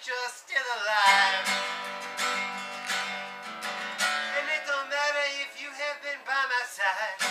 you're still alive. And it don't matter if you have been by my side.